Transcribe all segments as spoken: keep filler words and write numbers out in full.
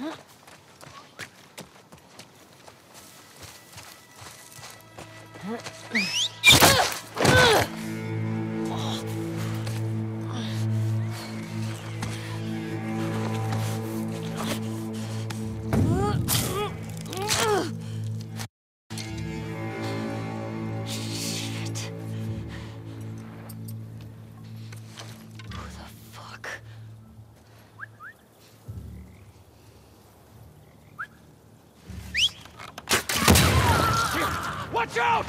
Watch out!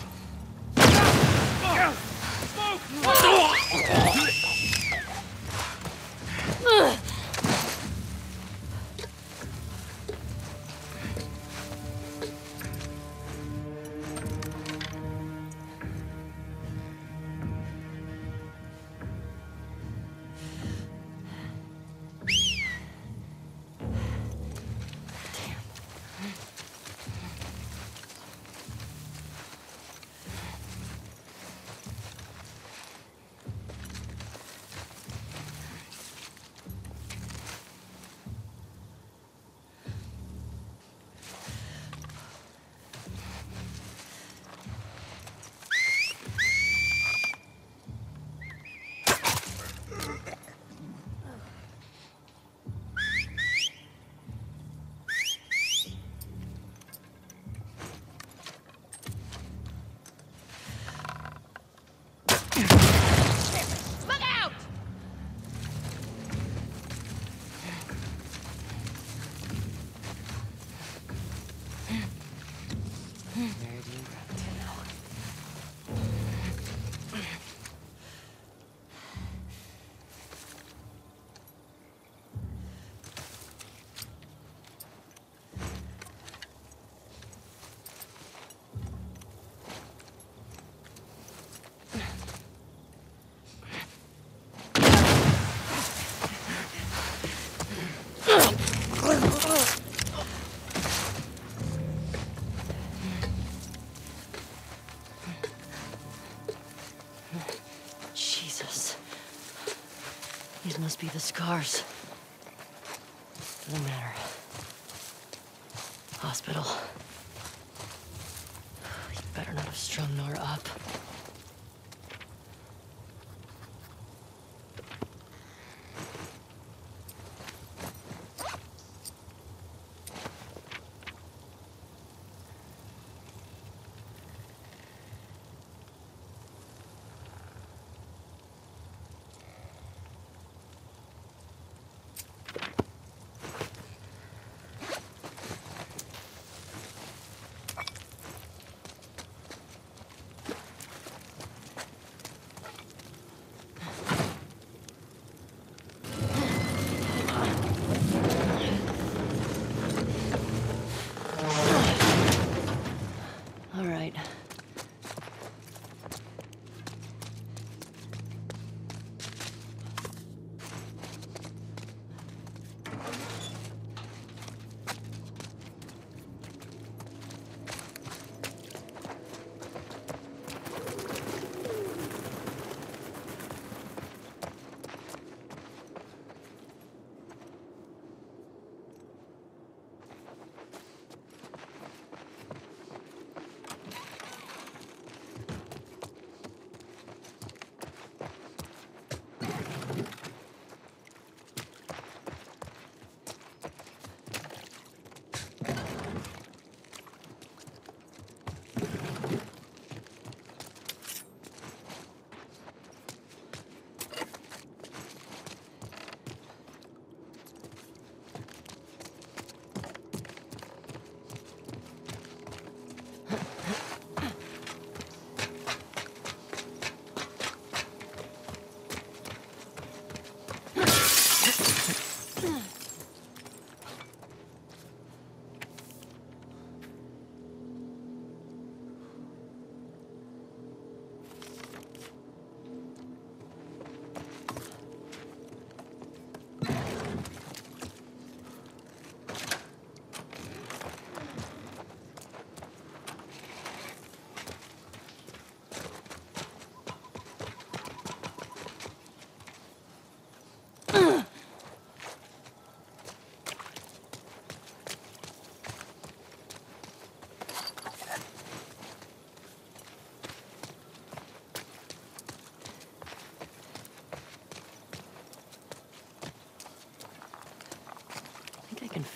Jesus. These must be the scars. Doesn't matter. Hospital. You better not have strung Nora up.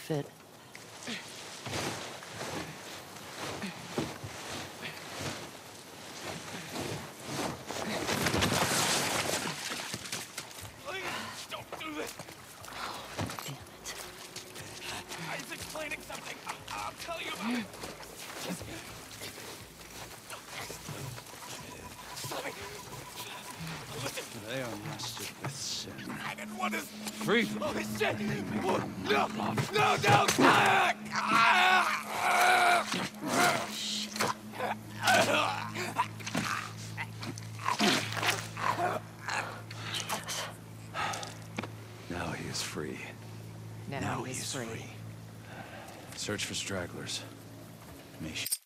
fit. Don't do this! Damn it. He's explaining something. I- I'll tell you about it. Just... Stop me! Listen, They are mastered with sin. I didn't want to... Free! Oh, shit! Oh, no! No, no! Ah! Ah! Now he is free. Now, Now he he is is free. free. Search for stragglers. May